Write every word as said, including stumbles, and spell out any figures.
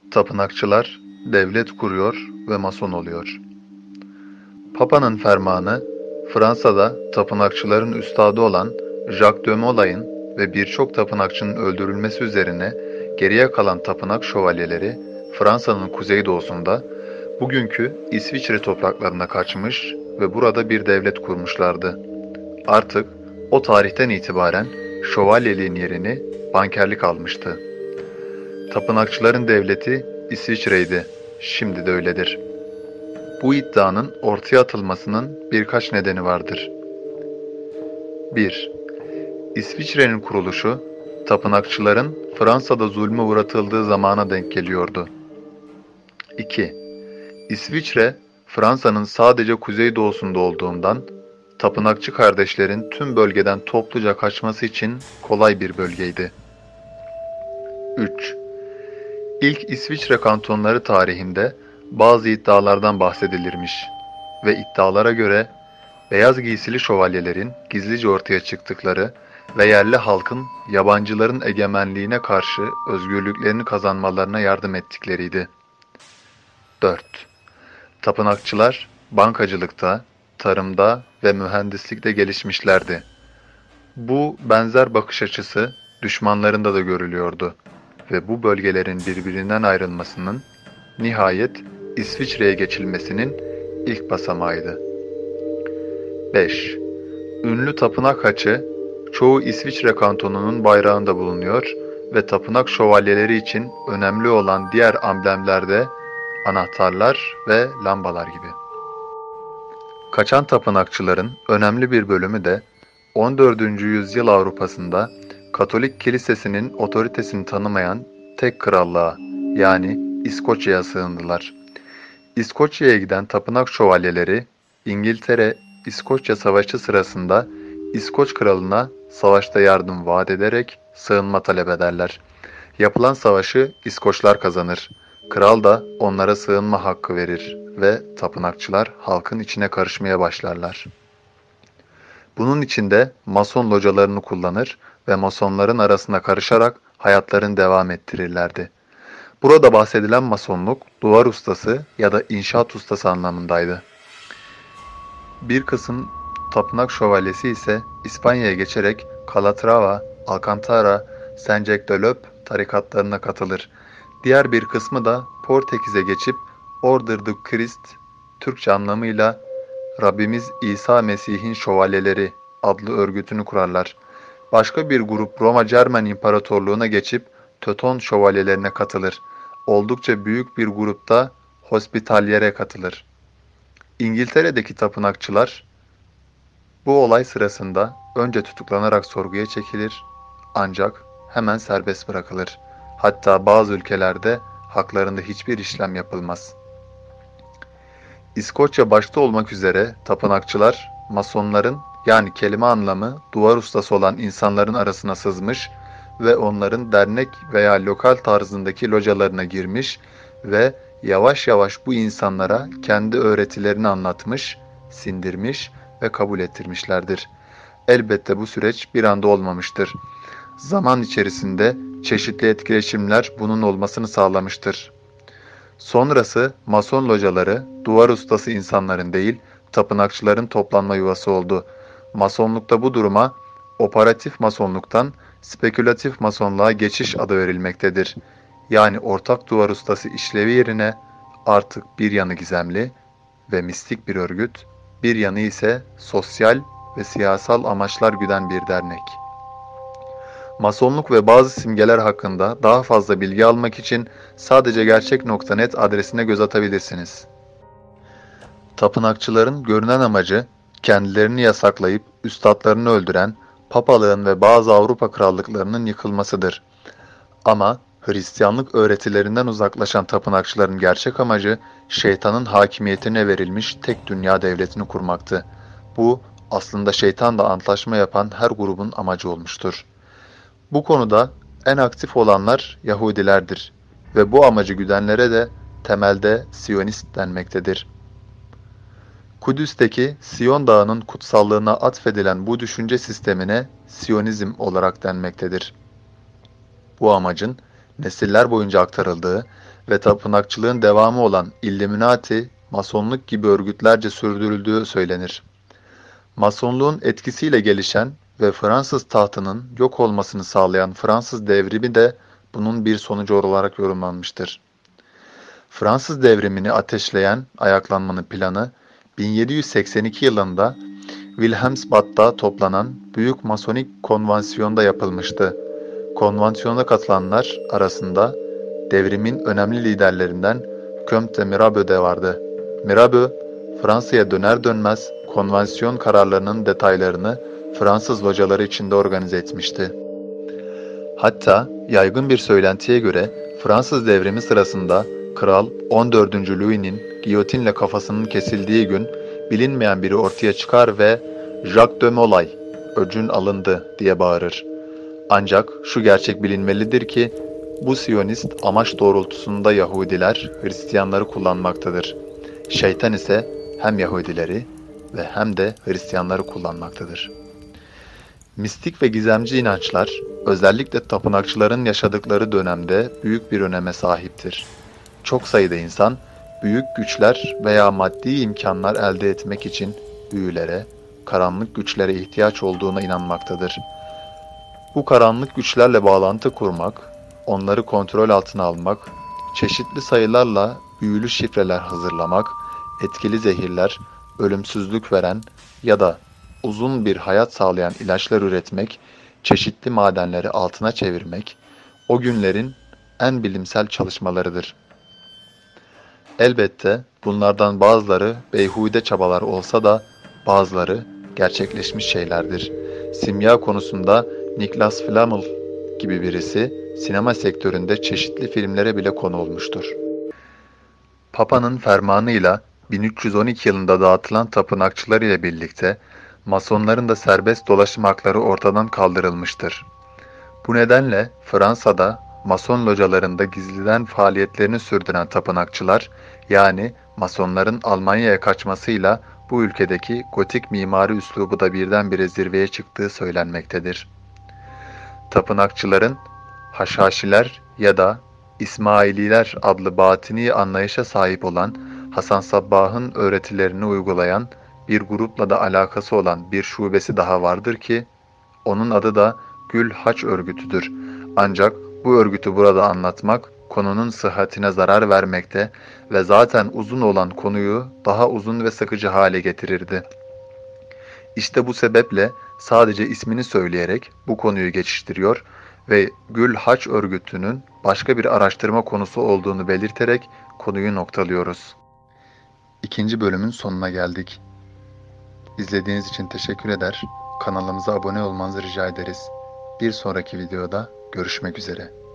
Tapınakçılar devlet kuruyor ve mason oluyor. Papa'nın fermanı, Fransa'da tapınakçıların üstadı olan Jacques de Molay'ın ve birçok tapınakçının öldürülmesi üzerine geriye kalan tapınak şövalyeleri Fransa'nın kuzeydoğusunda, bugünkü İsviçre topraklarına kaçmış ve burada bir devlet kurmuşlardı. Artık o tarihten itibaren şövalyeliğin yerini bankerlik almıştı. Tapınakçıların devleti İsviçre'ydi, şimdi de öyledir. Bu iddianın ortaya atılmasının birkaç nedeni vardır. bir. İsviçre'nin kuruluşu, tapınakçıların Fransa'da zulme uğratıldığı zamana denk geliyordu. iki. İsviçre, Fransa'nın sadece kuzeydoğusunda olduğundan, tapınakçı kardeşlerin tüm bölgeden topluca kaçması için kolay bir bölgeydi. üç. İlk İsviçre kantonları tarihinde bazı iddialardan bahsedilirmiş ve iddialara göre beyaz giysili şövalyelerin gizlice ortaya çıktıkları ve yerli halkın yabancıların egemenliğine karşı özgürlüklerini kazanmalarına yardım ettikleriydi. dört. Tapınakçılar bankacılıkta, tarımda ve mühendislikte gelişmişlerdi. Bu benzer bakış açısı düşmanlarında da görülüyordu ve bu bölgelerin birbirinden ayrılmasının nihayet İsviçre'ye geçilmesinin ilk basamağıydı. beş. Ünlü tapınak haçı çoğu İsviçre kantonunun bayrağında bulunuyor ve tapınak şövalyeleri için önemli olan diğer amblemlerde anahtarlar ve lambalar gibi. Kaçan tapınakçıların önemli bir bölümü de on dördüncü yüzyıl Avrupa'sında Katolik Kilisesi'nin otoritesini tanımayan tek krallığa, yani İskoçya'ya sığındılar. İskoçya'ya giden tapınak şövalyeleri İngiltere-İskoçya Savaşı sırasında İskoç kralına savaşta yardım vaat ederek sığınma talep ederler. Yapılan savaşı İskoçlar kazanır. Kral da onlara sığınma hakkı verir ve tapınakçılar halkın içine karışmaya başlarlar. Bunun için de mason localarını kullanır ve masonların arasına karışarak hayatlarını devam ettirirlerdi. Burada bahsedilen masonluk, duvar ustası ya da inşaat ustası anlamındaydı. Bir kısım tapınak şövalyesi ise İspanya'ya geçerek Calatrava, Alcantara, Saint-Jacques-de-l'Eup tarikatlarına katılır. Diğer bir kısmı da Portekiz'e geçip Order du Christ, Türkçe anlamıyla Rabbimiz İsa Mesih'in Şövalyeleri adlı örgütünü kurarlar. Başka bir grup Roma Cermen İmparatorluğu'na geçip Teuton şövalyelerine katılır. Oldukça büyük bir grupta Hospitallere katılır. İngiltere'deki tapınakçılar bu olay sırasında önce tutuklanarak sorguya çekilir ancak hemen serbest bırakılır. Hatta bazı ülkelerde haklarında hiçbir işlem yapılmaz. İskoçya başta olmak üzere tapınakçılar, masonların yani kelime anlamı duvar ustası olan insanların arasına sızmış ve onların dernek veya lokal tarzındaki localarına girmiş ve yavaş yavaş bu insanlara kendi öğretilerini anlatmış, sindirmiş ve kabul ettirmişlerdir. Elbette bu süreç bir anda olmamıştır. Zaman içerisinde çeşitli etkileşimler bunun olmasını sağlamıştır. Sonrası mason locaları duvar ustası insanların değil, tapınakçıların toplanma yuvası oldu. Masonlukta bu duruma operatif masonluktan spekülatif masonluğa geçiş adı verilmektedir. Yani ortak duvar ustası işlevi yerine artık bir yanı gizemli ve mistik bir örgüt, bir yanı ise sosyal ve siyasal amaçlar güden bir dernek. Masonluk ve bazı simgeler hakkında daha fazla bilgi almak için sadece gerçek nokta net adresine göz atabilirsiniz. Tapınakçıların görünen amacı kendilerini yasaklayıp üstadlarını öldüren papalığın ve bazı Avrupa krallıklarının yıkılmasıdır. Ama Hristiyanlık öğretilerinden uzaklaşan tapınakçıların gerçek amacı şeytanın hakimiyetine verilmiş tek dünya devletini kurmaktı. Bu aslında şeytanla antlaşma yapan her grubun amacı olmuştur. Bu konuda en aktif olanlar Yahudilerdir ve bu amacı güdenlere de temelde Siyonist denmektedir. Kudüs'teki Siyon Dağı'nın kutsallığına atfedilen bu düşünce sistemine Siyonizm olarak denmektedir. Bu amacın nesiller boyunca aktarıldığı ve tapınakçılığın devamı olan Illuminati, Masonluk gibi örgütlerce sürdürüldüğü söylenir. Masonluğun etkisiyle gelişen ve Fransız tahtının yok olmasını sağlayan Fransız devrimi de bunun bir sonucu olarak yorumlanmıştır. Fransız devrimini ateşleyen ayaklanmanın planı, bin yedi yüz seksen iki yılında Wilhelmsbad'da toplanan Büyük Masonik Konvansiyon'da yapılmıştı. Konvansiyona katılanlar arasında devrimin önemli liderlerinden Comte de Mirabeau de vardı. Mirabeau, Fransa'ya döner dönmez konvansiyon kararlarının detaylarını Fransız locaları içinde organize etmişti. Hatta yaygın bir söylentiye göre Fransız devrimi sırasında Kral on dördüncü Louis'nin giyotinle kafasının kesildiği gün bilinmeyen biri ortaya çıkar ve "Jacques de Molay, öcün alındı" diye bağırır. Ancak şu gerçek bilinmelidir ki bu Siyonist amaç doğrultusunda Yahudiler, Hristiyanları kullanmaktadır. Şeytan ise hem Yahudileri ve hem de Hristiyanları kullanmaktadır. Mistik ve gizemci inançlar, özellikle tapınakçıların yaşadıkları dönemde büyük bir öneme sahiptir. Çok sayıda insan, büyük güçler veya maddi imkanlar elde etmek için büyülere, karanlık güçlere ihtiyaç olduğuna inanmaktadır. Bu karanlık güçlerle bağlantı kurmak, onları kontrol altına almak, çeşitli sayılarla büyülü şifreler hazırlamak, etkili zehirler, ölümsüzlük veren ya da uzun bir hayat sağlayan ilaçlar üretmek, çeşitli madenleri altına çevirmek, o günlerin en bilimsel çalışmalarıdır. Elbette bunlardan bazıları beyhude çabalar olsa da bazıları gerçekleşmiş şeylerdir. Simya konusunda Niklas Flamel gibi birisi sinema sektöründe çeşitli filmlere bile konu olmuştur. Papa'nın fermanıyla bin üç yüz on iki yılında dağıtılan tapınakçılar ile birlikte Masonların da serbest dolaşım hakları ortadan kaldırılmıştır. Bu nedenle Fransa'da Mason localarında gizliden faaliyetlerini sürdüren tapınakçılar, yani Masonların Almanya'ya kaçmasıyla bu ülkedeki gotik mimari üslubu da birdenbire zirveye çıktığı söylenmektedir. Tapınakçıların Haşhaşiler ya da İsmaililer adlı batini anlayışa sahip olan Hasan Sabbah'ın öğretilerini uygulayan bir grupla da alakası olan bir şubesi daha vardır ki, onun adı da Gül Haç Örgütü'dür. Ancak bu örgütü burada anlatmak, konunun sıhhatine zarar vermekte ve zaten uzun olan konuyu daha uzun ve sıkıcı hale getirirdi. İşte bu sebeple sadece ismini söyleyerek bu konuyu geçiştiriyor ve Gül Haç Örgütü'nün başka bir araştırma konusu olduğunu belirterek konuyu noktalıyoruz. İkinci bölümün sonuna geldik. İzlediğiniz için teşekkür eder, kanalımıza abone olmanızı rica ederiz. Bir sonraki videoda görüşmek üzere.